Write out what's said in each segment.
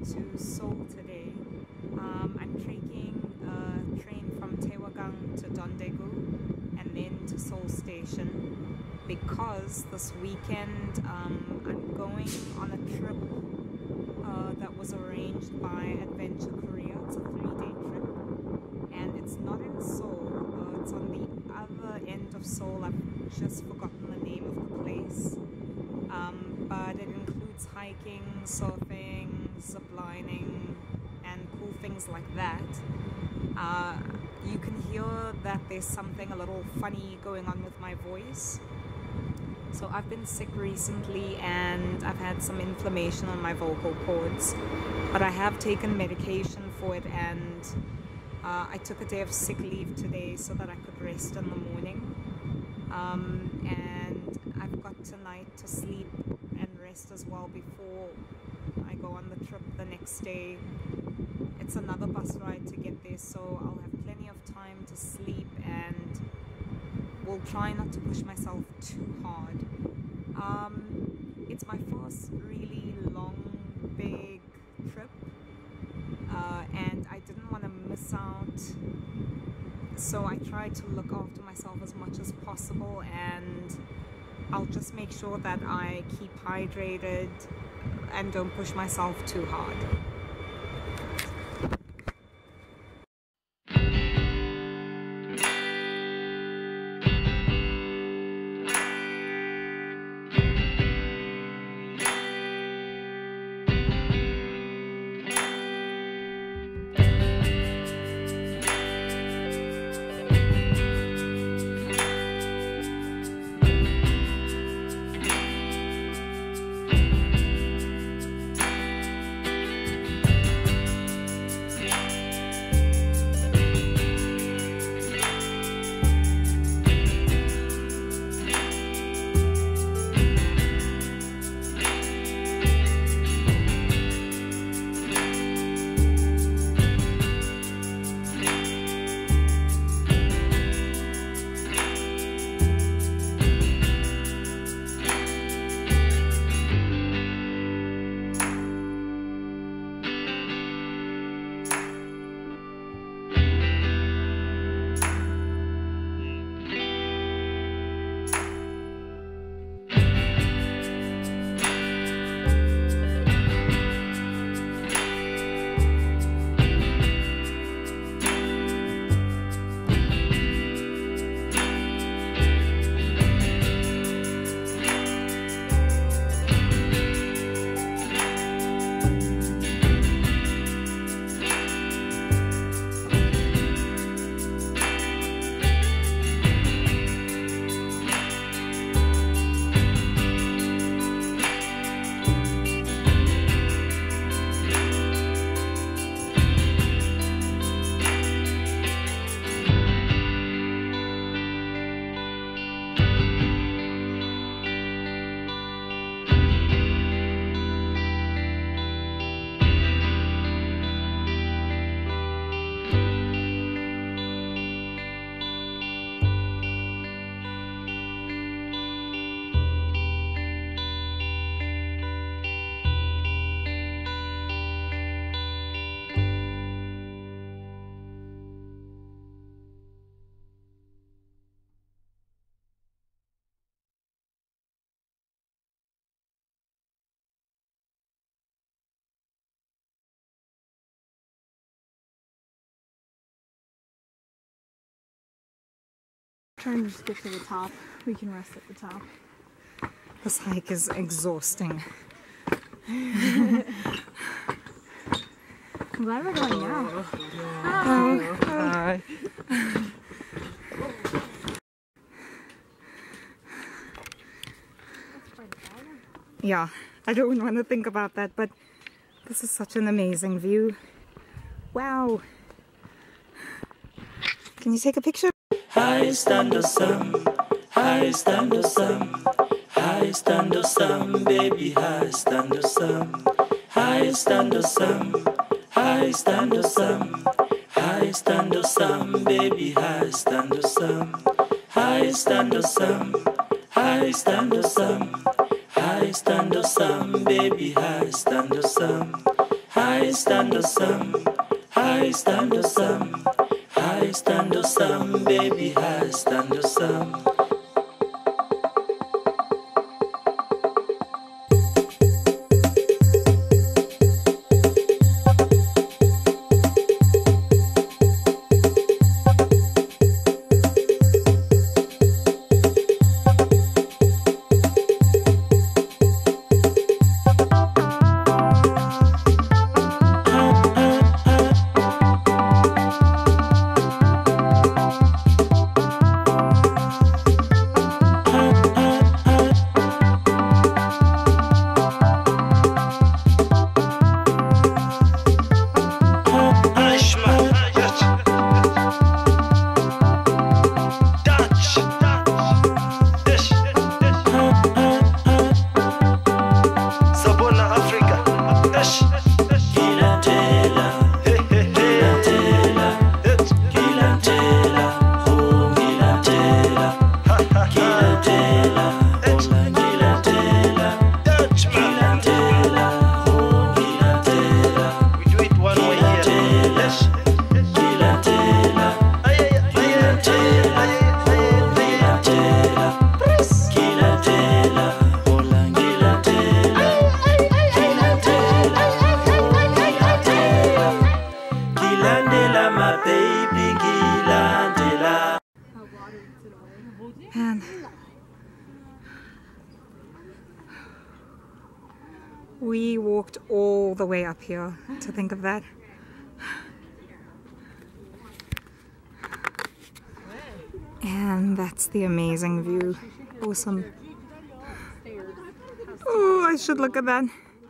to Seoul today. I'm taking a train from Seoraksan to Daegu and then to Seoul Station because this weekend I'm going on a trip that was arranged by Adventure Korea. It's a 3-day trip and it's not in Seoul, it's on the other end of Seoul. I've just forgotten the name of the place, but it includes hiking, surfing, ziplining and cool things like that. You can hear that there's something a little funny going on with my voice. So I've been sick recently and I've had some inflammation on my vocal cords, but I have taken medication for it, and I took a day of sick leave today so that I could rest in the morning. And I've got tonight to sleep and rest as well before I go on the trip the next day. It's another bus ride to get there, so I'll have plenty of time to sleep and will try not to push myself too hard. It's my first really long, big trip, and I didn't want to miss out, so I tried to look after myself as much as possible, and I'll just make sure that I keep hydrated and don't push myself too hard. Trying to just get to the top. We can rest at the top. This hike is exhausting. I'm glad we're going now. Oh, hi. Yeah, I don't want to think about that, but this is such an amazing view. Wow. Can you take a picture? High stand some, high stand some, high stand some, baby, high stand some, high stand some, high stand some, high stand some, baby, high stand some, high stand some, high stand some, high stand some, baby, high stand some, high stand some, high stand some, high stand some, baby, high stand some. And we walked all the way up here to think of that. And that's the amazing view. Awesome. Oh, I should look at that.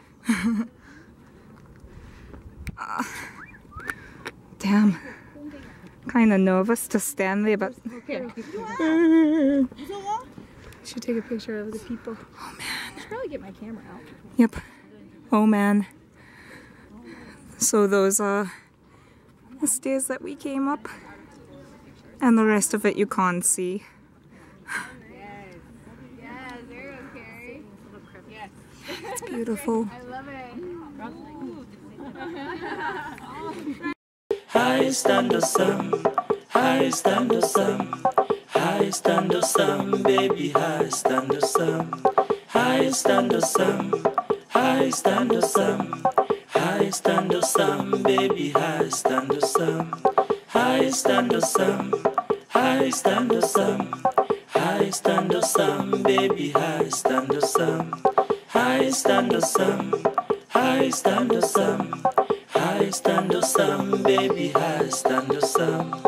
Damn. Kind of nervous to stand there, but should take a picture of the people. Oh man. I should probably get my camera out. Yep. Oh man. So those are the stairs that we came up, and the rest of it you can't see. Yes, there you go, Carrie. Yes. It's beautiful. I love it. High stand some, high stand some, high stand some, baby, high stand some, high stand some, high stand some, high stand some, baby, high stand some, high stand some, high stand some, high stand some, baby, high stand some, high stand some, high stand some. High stand some, baby, high stand some.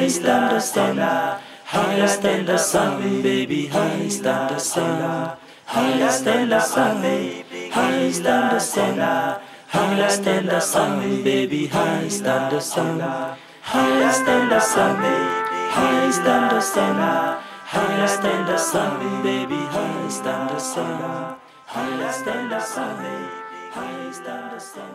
highest than the sun, highest than the sun, baby, highest than the sun, highest than the sun, highest than the sun, highest than the sun, baby, highest than the sun, highest than the sun, highest than the sun, highest than the sun, baby, highest than the sun, highest than the sun, highest than the sun.